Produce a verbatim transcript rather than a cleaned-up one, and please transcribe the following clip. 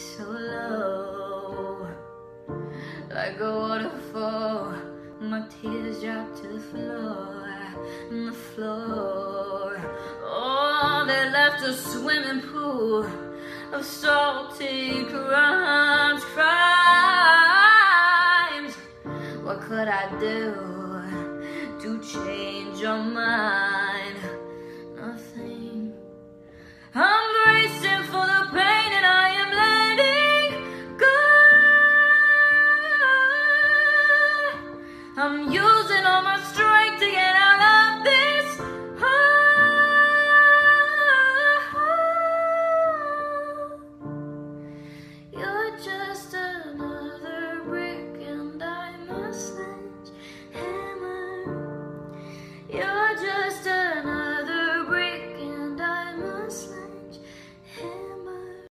so low, like a waterfall. My tears drop to the floor, and the floor. Oh, they left a swimming pool of salty crying.